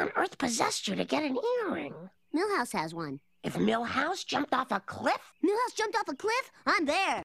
on earth possessed you to get an earring? Milhouse has one. If Milhouse jumped off a cliff? Milhouse jumped off a cliff? I'm there.